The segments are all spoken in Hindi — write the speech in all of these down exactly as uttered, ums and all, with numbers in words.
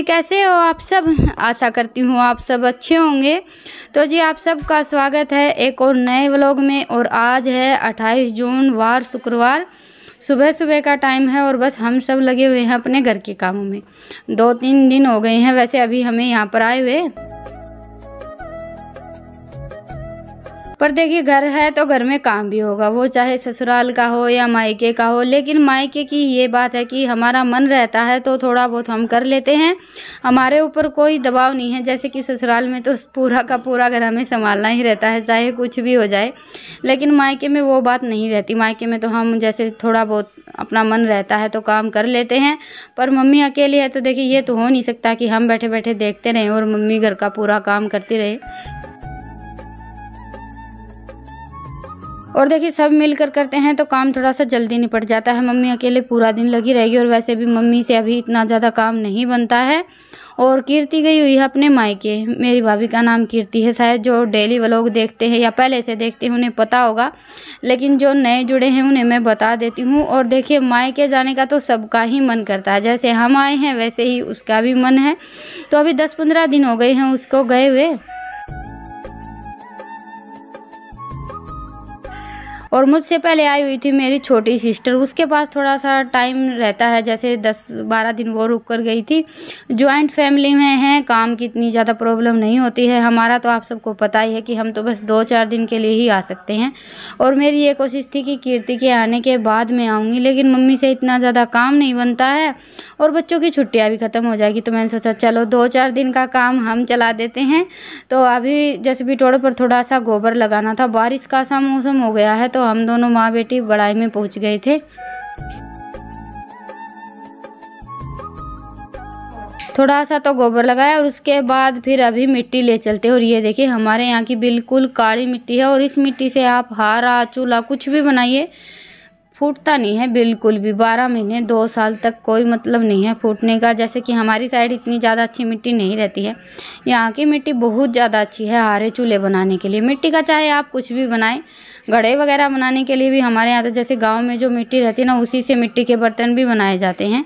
कैसे हो आप सब? आशा करती हूँ आप सब अच्छे होंगे। तो जी आप सबका स्वागत है एक और नए व्लॉग में। और आज है अट्ठाईस जून वार शुक्रवार, सुबह सुबह का टाइम है और बस हम सब लगे हुए हैं अपने घर के कामों में। दो तीन दिन हो गए हैं वैसे अभी हमें यहाँ पर आए हुए, पर देखिए घर है तो घर में काम भी होगा, वो चाहे ससुराल का हो या मायके का हो। लेकिन मायके की ये बात है कि हमारा मन रहता है तो थोड़ा बहुत हम कर लेते हैं, हमारे ऊपर कोई दबाव नहीं है। जैसे कि ससुराल में तो पूरा का पूरा घर हमें संभालना ही रहता है चाहे कुछ भी हो जाए, लेकिन मायके में वो बात नहीं रहती। मायके में तो हम जैसे थोड़ा बहुत अपना मन रहता है तो काम कर लेते हैं, पर मम्मी अकेली है तो देखिए ये तो हो नहीं सकता कि हम बैठे बैठे देखते रहें और मम्मी घर का पूरा काम करती रहे। और देखिए सब मिलकर करते हैं तो काम थोड़ा सा जल्दी निपट जाता है। मम्मी अकेले पूरा दिन लगी रहेगी और वैसे भी मम्मी से अभी इतना ज़्यादा काम नहीं बनता है। और कीर्ति गई हुई है अपने मायके, मेरी भाभी का नाम कीर्ति है। शायद जो डेली व्लॉग देखते हैं या पहले से देखते हैं उन्हें पता होगा, लेकिन जो नए जुड़े हैं उन्हें मैं बता देती हूँ। और देखिए मायके जाने का तो सबका ही मन करता है, जैसे हम आए हैं वैसे ही उसका भी मन है। तो अभी दस पंद्रह दिन हो गए हैं उसको गए हुए। और मुझसे पहले आई हुई थी मेरी छोटी सिस्टर, उसके पास थोड़ा सा टाइम रहता है, जैसे दस बारह दिन वो रुक कर गई थी। जॉइंट फैमिली में है, काम की इतनी ज़्यादा प्रॉब्लम नहीं होती है। हमारा तो आप सबको पता ही है कि हम तो बस दो चार दिन के लिए ही आ सकते हैं। और मेरी ये कोशिश थी कि कीर्ति के आने के बाद मैं आऊँगी, लेकिन मम्मी से इतना ज़्यादा काम नहीं बनता है और बच्चों की छुट्टियाँ भी ख़त्म हो जाएगी। तो मैंने सोचा चलो दो चार दिन का काम हम चला देते हैं। तो अभी जैसे बिटोड़े पर थोड़ा सा गोबर लगाना था, बारिश का सा मौसम हो गया है तो हम दोनों माँ बेटी बड़ाई में पहुंच गए थे। थोड़ा सा तो गोबर लगाया और उसके बाद फिर अभी मिट्टी ले चलते। और ये देखिए हमारे यहाँ की बिल्कुल काली मिट्टी है और इस मिट्टी से आप हारा चूल्हा कुछ भी बनाइए फूटता नहीं है बिल्कुल भी। बारह महीने दो साल तक कोई मतलब नहीं है फूटने का। जैसे कि हमारी साइड इतनी ज़्यादा अच्छी मिट्टी नहीं रहती है, यहाँ की मिट्टी बहुत ज़्यादा अच्छी है हारे चूल्हे बनाने के लिए। मिट्टी का चाहे आप कुछ भी बनाएं, घड़े वगैरह बनाने के लिए भी हमारे यहाँ तो जैसे गांव में जो मिट्टी रहती है ना उसी से मिट्टी के बर्तन भी बनाए जाते हैं।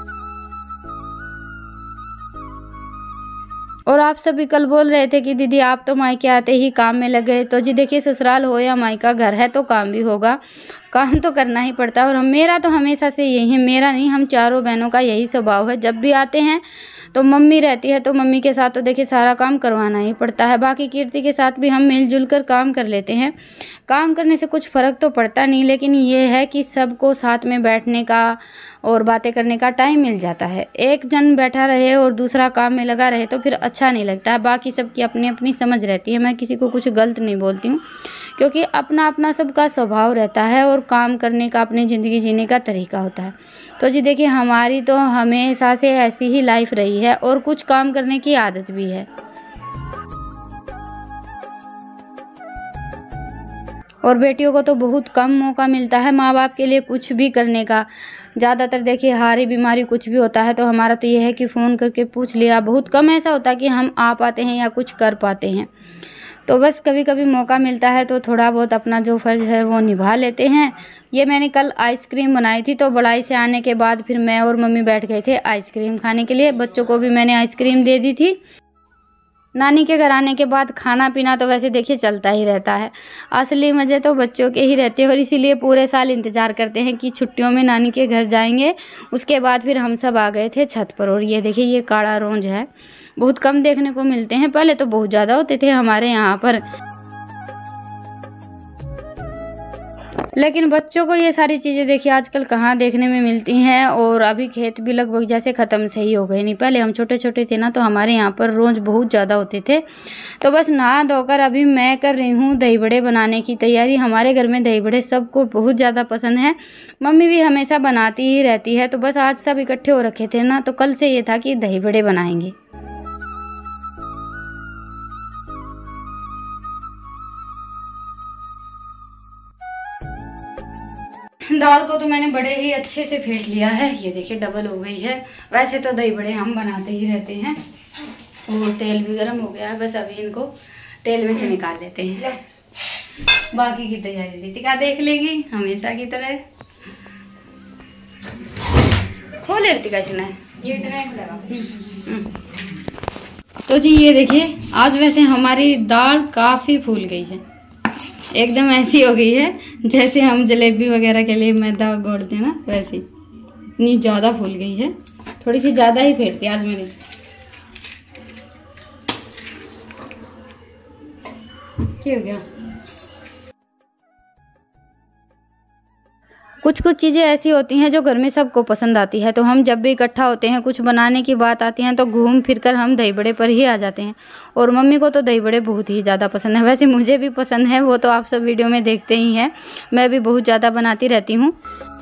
और आप सभी कल बोल रहे थे कि दीदी आप तो मायके आते ही काम में लग गए। तो जी देखिए ससुराल हो या मायका, घर है तो काम भी होगा, काम तो करना ही पड़ता है। और हम मेरा तो हमेशा से यही है, मेरा नहीं हम चारों बहनों का यही स्वभाव है। जब भी आते हैं तो मम्मी रहती है तो मम्मी के साथ तो देखिए सारा काम करवाना ही पड़ता है। बाकी कीर्ति के साथ भी हम मिलजुल कर काम कर लेते हैं। काम करने से कुछ फ़र्क तो पड़ता नहीं, लेकिन ये है कि सबको साथ में बैठने का और बातें करने का टाइम मिल जाता है। एक जन बैठा रहे और दूसरा काम में लगा रहे तो फिर अच्छा नहीं लगता है। बाकी सबकी अपनी अपनी समझ रहती है, मैं किसी को कुछ गलत नहीं बोलती हूँ, क्योंकि अपना अपना सबका स्वभाव रहता है और काम करने का अपनी ज़िंदगी जीने का तरीका होता है। तो जी देखिए हमारी तो हमेशा से ऐसी ही लाइफ रही है और कुछ काम करने की आदत भी है। और बेटियों को तो बहुत कम मौका मिलता है माँ बाप के लिए कुछ भी करने का। ज़्यादातर देखिए हारी बीमारी कुछ भी होता है तो हमारा तो ये है कि फ़ोन करके पूछ लिया। बहुत कम ऐसा होता है कि हम आ पाते हैं या कुछ कर पाते हैं। तो बस कभी कभी मौका मिलता है तो थोड़ा बहुत अपना जो फ़र्ज़ है वो निभा लेते हैं। ये मैंने कल आइसक्रीम बनाई थी, तो बड़ाई से आने के बाद फिर मैं और मम्मी बैठ गए थे आइसक्रीम खाने के लिए। बच्चों को भी मैंने आइसक्रीम दे दी थी। नानी के घर आने के बाद खाना पीना तो वैसे देखिए चलता ही रहता है, असली मज़े तो बच्चों के ही रहते हैं। और इसीलिए पूरे साल इंतज़ार करते हैं कि छुट्टियों में नानी के घर जाएंगे। उसके बाद फिर हम सब आ गए थे छत पर। और ये देखिए ये काड़ा रोंज है, बहुत कम देखने को मिलते हैं, पहले तो बहुत ज़्यादा होते थे हमारे यहाँ पर। लेकिन बच्चों को ये सारी चीज़ें देखिए आजकल कहाँ देखने में मिलती हैं। और अभी खेत भी लगभग जैसे ख़त्म से ही हो गए। नहीं पहले हम छोटे छोटे थे ना तो हमारे यहाँ पर रोज बहुत ज़्यादा होते थे। तो बस नहा धोकर अभी मैं कर रही हूँ दही बड़े बनाने की तैयारी। हमारे घर में दही बड़े सबको बहुत ज़्यादा पसंद है, मम्मी भी हमेशा बनाती ही रहती है। तो बस आज सब इकट्ठे हो रखे थे ना तो कल से ये था कि दही बड़े बनाएंगे। दाल को तो मैंने बड़े ही अच्छे से फेंट लिया है, ये देखिए डबल हो गई है। वैसे तो दही बड़े हम बनाते ही रहते हैं। और तेल भी गर्म हो गया है, बस अभी इनको तेल में से निकाल लेते हैं। बाकी की तैयारी रितिका देख लेगी हमेशा की तरह। खोले रितिका इसने ये तो जी ये देखिए, आज वैसे हमारी दाल काफ़ी फूल गई है, एकदम ऐसी हो गई है जैसे हम जलेबी वगैरह के लिए मैदा घोलते हैं ना, वैसी इतनी ज़्यादा फूल गई है। थोड़ी सी ज़्यादा ही फेंटती आज मैंने। क्या हो गया? कुछ कुछ चीज़ें ऐसी होती हैं जो घर में सबको पसंद आती है, तो हम जब भी इकट्ठा होते हैं, कुछ बनाने की बात आती है तो घूम फिर कर हम दही बड़े पर ही आ जाते हैं। और मम्मी को तो दही बड़े बहुत ही ज़्यादा पसंद है, वैसे मुझे भी पसंद है, वो तो आप सब वीडियो में देखते ही हैं, मैं भी बहुत ज़्यादा बनाती रहती हूँ।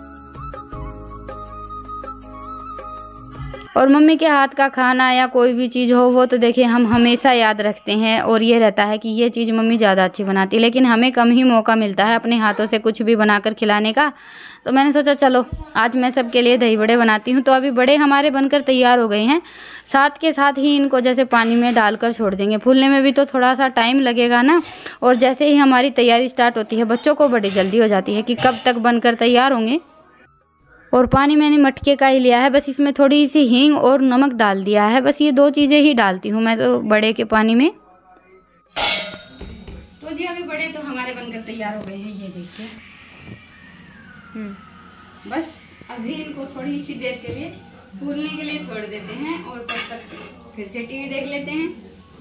और मम्मी के हाथ का खाना या कोई भी चीज़ हो वो तो देखिए हम हमेशा याद रखते हैं, और ये रहता है कि ये चीज़ मम्मी ज़्यादा अच्छी बनाती है, लेकिन हमें कम ही मौका मिलता है अपने हाथों से कुछ भी बनाकर खिलाने का। तो मैंने सोचा चलो आज मैं सबके लिए दही बड़े बनाती हूँ। तो अभी बड़े हमारे बनकर तैयार हो गए हैं, साथ के साथ ही इनको जैसे पानी में डालकर छोड़ देंगे, फूलने में भी तो थोड़ा सा टाइम लगेगा ना। और जैसे ही हमारी तैयारी स्टार्ट होती है, बच्चों को बड़ी जल्दी हो जाती है कि कब तक बनकर तैयार होंगे। और पानी मैंने मटके का ही लिया है, बस इसमें थोड़ी सी हींग और नमक डाल दिया है, बस ये दो चीज़ें ही डालती हूँ मैं तो बड़े के पानी में। तो जी अभी बड़े तो हमारे बनकर तैयार हो गए हैं, ये देखिए। हम्म बस अभी इनको थोड़ी सी देर के लिए फूलने के लिए छोड़ देते हैं, और तब तक फिर से टीवी देख लेते हैं।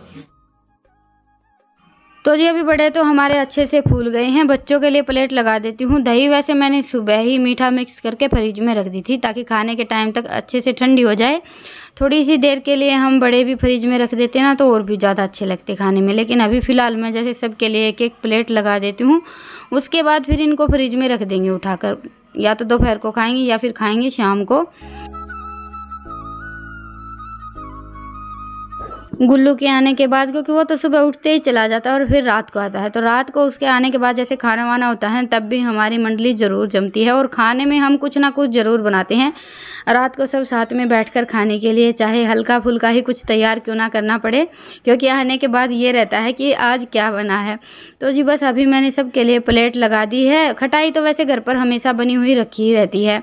तो जी अभी बड़े तो हमारे अच्छे से फूल गए हैं, बच्चों के लिए प्लेट लगा देती हूँ। दही वैसे मैंने सुबह ही मीठा मिक्स करके फ्रिज में रख दी थी, ताकि खाने के टाइम तक अच्छे से ठंडी हो जाए। थोड़ी सी देर के लिए हम बड़े भी फ्रिज में रख देते हैं ना, तो और भी ज़्यादा अच्छे लगते खाने में। लेकिन अभी फ़िलहाल मैं जैसे सबके लिए एक एक प्लेट लगा देती हूँ, उसके बाद फिर इनको फ्रिज में रख देंगे उठाकर, या तो दोपहर को खाएंगे या फिर खाएंगे शाम को। गुल्लू के आने के बाद, क्योंकि वो तो सुबह उठते ही चला जाता है और फिर रात को आता है, तो रात को उसके आने के बाद जैसे खाना वाना होता है तब भी हमारी मंडली ज़रूर जमती है, और खाने में हम कुछ ना कुछ ज़रूर बनाते हैं रात को सब साथ में बैठकर खाने के लिए, चाहे हल्का फुल्का ही कुछ तैयार क्यों ना करना पड़े, क्योंकि आने के बाद ये रहता है कि आज क्या बना है। तो जी बस अभी मैंने सबके लिए प्लेट लगा दी है। खटाई तो वैसे घर पर हमेशा बनी हुई रखी ही रहती है।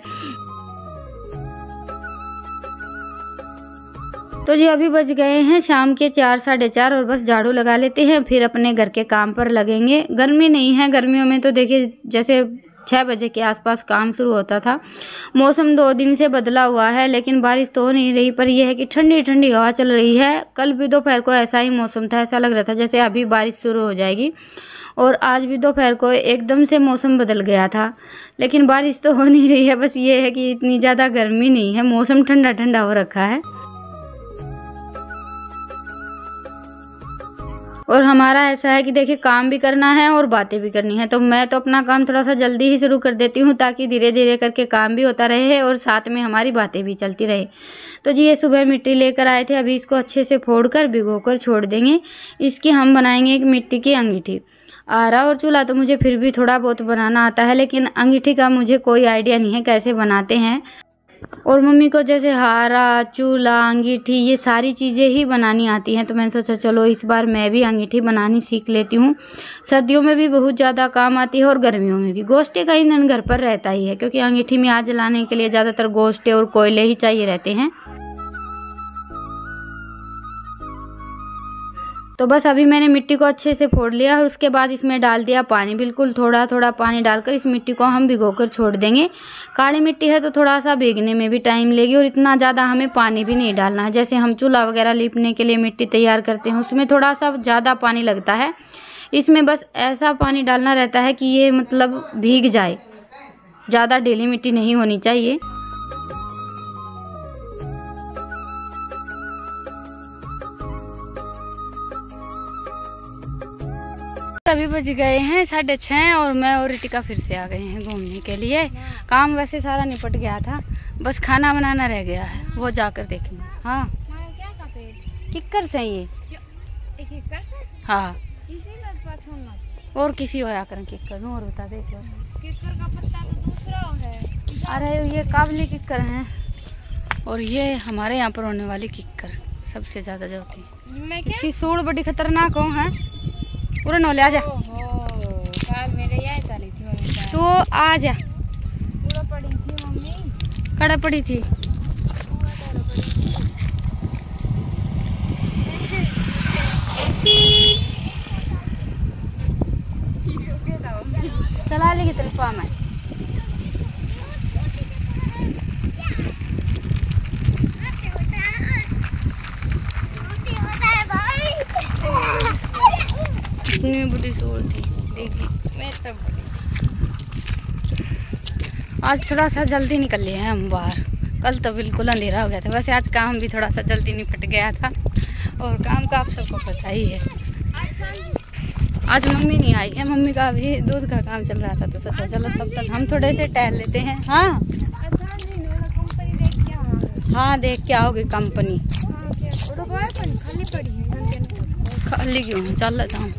तो जी अभी बज गए हैं शाम के चार साढ़े चार, और बस झाड़ू लगा लेते हैं, फिर अपने घर के काम पर लगेंगे। गर्मी नहीं है, गर्मियों में तो देखिए जैसे छः बजे के आसपास काम शुरू होता था। मौसम दो दिन से बदला हुआ है, लेकिन बारिश तो हो नहीं रही, पर यह है कि ठंडी ठंडी हवा चल रही है। कल भी दोपहर को ऐसा ही मौसम था, ऐसा लग रहा था जैसे अभी बारिश शुरू हो जाएगी। और आज भी दोपहर को एकदम से मौसम बदल गया था, लेकिन बारिश तो हो नहीं रही है। बस ये है कि इतनी ज़्यादा गर्मी नहीं है, मौसम ठंडा ठंडा हो रखा है। और हमारा ऐसा है कि देखिए काम भी करना है और बातें भी करनी है, तो मैं तो अपना काम थोड़ा सा जल्दी ही शुरू कर देती हूँ, ताकि धीरे धीरे करके काम भी होता रहे और साथ में हमारी बातें भी चलती रहे। तो जी ये सुबह मिट्टी लेकर आए थे, अभी इसको अच्छे से फोड़ कर भिगो कर छोड़ देंगे। इसकी हम बनाएंगे एक मिट्टी की अंगीठी। आरा और चूल्हा तो मुझे फिर भी थोड़ा बहुत बनाना आता है, लेकिन अंगीठी का मुझे कोई आइडिया नहीं है कैसे बनाते हैं। और मम्मी को जैसे हारा, चूल्हा, अंगीठी ये सारी चीज़ें ही बनानी आती हैं, तो मैंने सोचा चलो इस बार मैं भी अंगीठी बनानी सीख लेती हूँ। सर्दियों में भी बहुत ज़्यादा काम आती है और गर्मियों में भी। गोश्ते का ईंधन घर पर रहता ही है, क्योंकि अंगीठी में आग जलाने के लिए ज़्यादातर गोश्ते और कोयले ही चाहिए रहते हैं। तो बस अभी मैंने मिट्टी को अच्छे से फोड़ लिया और उसके बाद इसमें डाल दिया पानी। बिल्कुल थोड़ा थोड़ा पानी डालकर इस मिट्टी को हम भिगोकर छोड़ देंगे। काली मिट्टी है तो थोड़ा सा भीगने में भी टाइम लेगी, और इतना ज़्यादा हमें पानी भी नहीं डालना है। जैसे हम चूल्हा वगैरह लीपने के लिए मिट्टी तैयार करते हैं, उसमें थोड़ा सा ज़्यादा पानी लगता है। इसमें बस ऐसा पानी डालना रहता है कि ये मतलब भीग जाए, ज़्यादा ढीली मिट्टी नहीं होनी चाहिए। अभी बज गए हैं साढ़े छः, और मैं और रितिका फिर से आ गए हैं घूमने के लिए। काम वैसे सारा निपट गया था, बस खाना बनाना रह गया है, वो जाकर देखेंगे। हाँ क्या का पेड़ किक्कर से ये एक किक्कर से, हाँ और किसी होया कर किक्कर और बता दे। किक्कर का पत्ता तो दूसरा है। अरे ये काबली किक्कर हैं, और ये हमारे यहाँ पर होने वाली किक्कर सबसे ज्यादा जो होती है। इसकी सूढ़ बड़ी खतरनाक हो है। पूरा नौ ले आ जा, मेरे यहाँ चली थी मम्मी, तो आ जा। पूरा पड़ी थी मम्मी, कड़ा पड़ी थी। चला लेगी तरफा में इतनी बड़ी शोर थी देखी मैं तो बड़ी। आज थोड़ा सा जल्दी निकल लिए हैं हम बाहर, कल तो बिल्कुल अंधेरा हो गया था। वैसे आज काम भी थोड़ा सा जल्दी निपट गया था और काम का आप सबको पता ही है। आज मम्मी नहीं आई है, मम्मी का अभी दूध का काम चल रहा था तो सोचा चलो तब तक हम थोड़े से टहल लेते हैं। हाँ हाँ देख के आओगे कंपनी खाली क्यों चल लेता हूँ।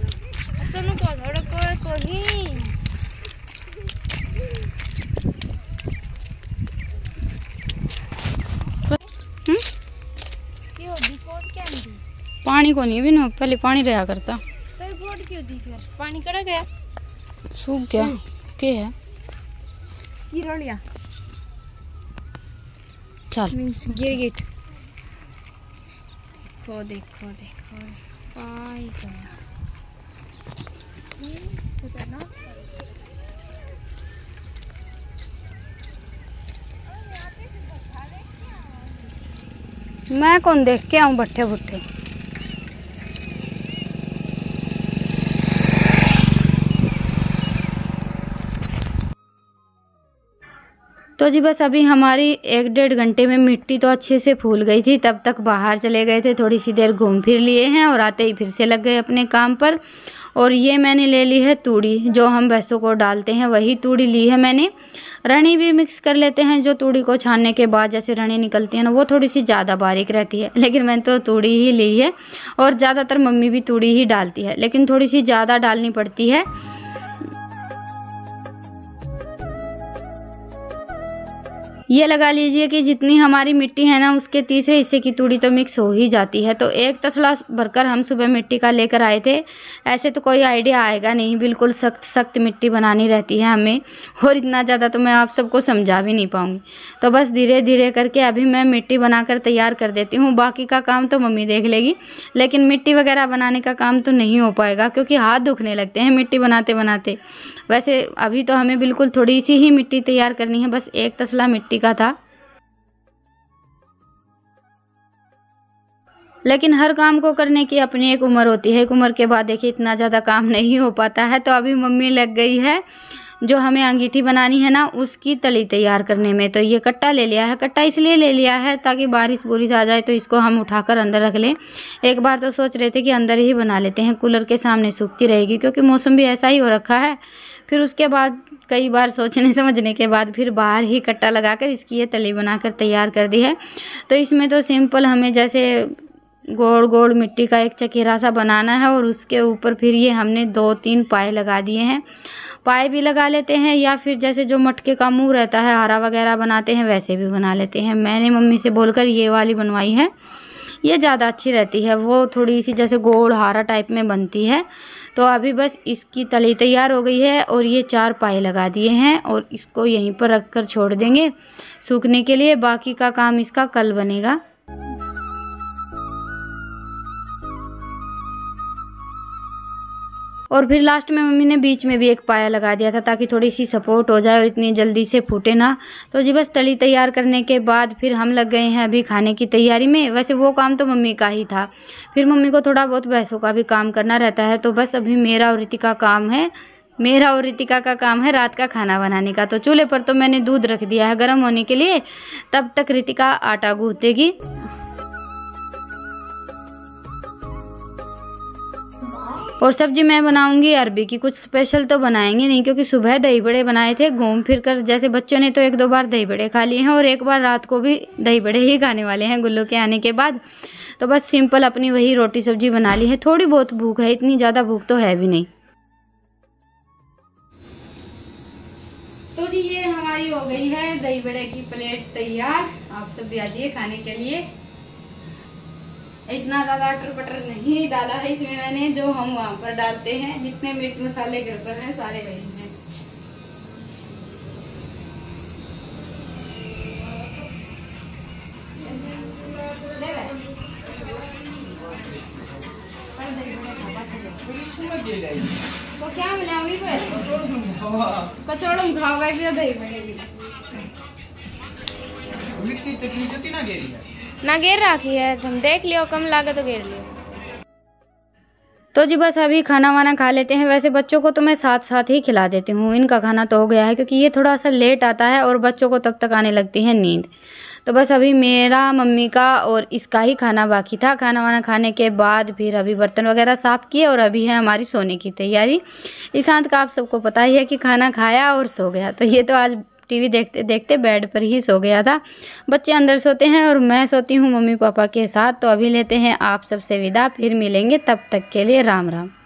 पानी को नहीं भी ना पहले पानी रहा करता तो बोर्ड क्यों दी फिर पानी कड़ा गया सूख गया के है गिर चल गिर गिट देखो देखो देखो पाई गया ना। मैं कौन देख के आऊं भट्ठे भुट्ठे। तो जी बस अभी हमारी एक डेढ़ घंटे में मिट्टी तो अच्छे से फूल गई थी, तब तक बाहर चले गए थे, थोड़ी सी देर घूम फिर लिए हैं और आते ही फिर से लग गए अपने काम पर। और ये मैंने ले ली है तूड़ी, जो हम भैंसों को डालते हैं वही तूड़ी ली है मैंने। रणी भी मिक्स कर लेते हैं, जो तूड़ी को छानने के बाद जैसे रणी निकलती है ना वो थोड़ी सी ज़्यादा बारीक रहती है, लेकिन मैंने तो तूड़ी ही ली है। और ज़्यादातर मम्मी भी तूड़ी ही डालती है, लेकिन थोड़ी सी ज़्यादा डालनी पड़ती है। ये लगा लीजिए कि जितनी हमारी मिट्टी है ना उसके तीसरे हिस्से की तूड़ी तो मिक्स हो ही जाती है। तो एक तसला भरकर हम सुबह मिट्टी का लेकर आए थे। ऐसे तो कोई आइडिया आएगा नहीं, बिल्कुल सख्त सख्त मिट्टी बनानी रहती है हमें, और इतना ज़्यादा तो मैं आप सबको समझा भी नहीं पाऊँगी। तो बस धीरे धीरे करके अभी मैं मिट्टी बनाकर तैयार कर देती हूँ। बाकी का काम तो मम्मी देख लेगी, लेकिन मिट्टी वगैरह बनाने का काम तो नहीं हो पाएगा क्योंकि हाथ दुखने लगते हैं मिट्टी बनाते बनाते। वैसे अभी तो हमें बिल्कुल थोड़ी सी ही मिट्टी तैयार करनी है, बस एक तसला मिट्टी का था। लेकिन हर काम को करने की अपनी एक उम्र होती है, एक उम्र के बाद देखिए इतना ज़्यादा काम नहीं हो पाता है। तो अभी मम्मी लग गई है जो हमें अंगीठी बनानी है ना उसकी तली तैयार करने में। तो ये कट्टा ले लिया है, कट्टा इसलिए ले लिया है ताकि बारिश बुरिश आ जाए तो इसको हम उठाकर अंदर रख लें। एक बार तो सोच रहे थे कि अंदर ही बना लेते हैं, कूलर के सामने सूखती रहेगी क्योंकि मौसम भी ऐसा ही हो रखा है। फिर उसके बाद कई बार सोचने समझने के बाद फिर बाहर ही कट्टा लगाकर इसकी ये तली बनाकर तैयार कर दी है। तो इसमें तो सिंपल हमें जैसे गोल गोल मिट्टी का एक चकेरा सा बनाना है और उसके ऊपर फिर ये हमने दो तीन पाए लगा दिए हैं। पाए भी लगा लेते हैं या फिर जैसे जो मटके का मुंह रहता है हारा वगैरह बनाते हैं वैसे भी बना लेते हैं। मैंने मम्मी से बोलकर ये वाली बनवाई है, ये ज़्यादा अच्छी रहती है, वो थोड़ी सी जैसे गोल हारा टाइप में बनती है। तो अभी बस इसकी तली तैयार हो गई है और ये चार पाए लगा दिए हैं और इसको यहीं पर रख कर छोड़ देंगे सूखने के लिए। बाकी का काम इसका कल बनेगा। और फिर लास्ट में मम्मी ने बीच में भी एक पाया लगा दिया था ताकि थोड़ी सी सपोर्ट हो जाए और इतनी जल्दी से फूटे ना। तो जी बस तली तैयार करने के बाद फिर हम लग गए हैं अभी खाने की तैयारी में। वैसे वो काम तो मम्मी का ही था, फिर मम्मी को थोड़ा बहुत भैंसों का भी काम करना रहता है। तो बस अभी मेरा और रितिका काम है मेरा और रितिका का काम है रात का खाना बनाने का। तो चूल्हे पर तो मैंने दूध रख दिया है गर्म होने के लिए, तब तक रितिका आटा गूँथेगी। और सब्जी मैं बनाऊंगी अरबी की, कुछ स्पेशल तो बनाएंगे नहीं क्योंकि सुबह दही बड़े बनाए थे घूम फिर कर। जैसे बच्चों ने तो एक दो बार दही बड़े खा लिए हैं और एक बार रात को भी दही बड़े ही खाने वाले हैं गुल्लू के आने के बाद। तो बस सिंपल अपनी वही रोटी सब्जी बना ली है। थोड़ी बहुत भूख है, इतनी ज़्यादा भूख तो है भी नहीं। तो जी ये हमारी हो गई है दही बड़े की प्लेट तैयार। आप सब भी आ जाइए खाने के लिए। इतना ज़्यादा अटर पटर नहीं डाला है इसमें मैंने, जो हम वहाँ पर डालते हैं। जितने मिर्च मसाले घर पर हैं सारे वही हैं। तो क्या मिला वही पर कचौड़ में खाओगे भी दही बड़े मिट्टी तकलीफ होती ना घेरी है ना घेर रखी है, तुम देख लियो कम लागे तो घेर लियो। तो जी बस अभी खाना वाना खा लेते हैं। वैसे बच्चों को तो मैं साथ साथ ही खिला देती हूँ, इनका खाना तो हो गया है क्योंकि ये थोड़ा सा लेट आता है और बच्चों को तब तक आने लगती है नींद। तो बस अभी मेरा, मम्मी का और इसका ही खाना बाकी था। खाना वाना खाने के बाद फिर अभी बर्तन वगैरह साफ़ किए और अभी है हमारी सोने की तैयारी। ईशांत का आप सबको पता ही है कि खाना खाया और सो गया, तो ये तो आज टीवी देखते देखते बेड पर ही सो गया था। बच्चे अंदर सोते हैं और मैं सोती हूँ मम्मी पापा के साथ। तो अभी लेते हैं आप सबसे विदा, फिर मिलेंगे, तब तक के लिए राम राम।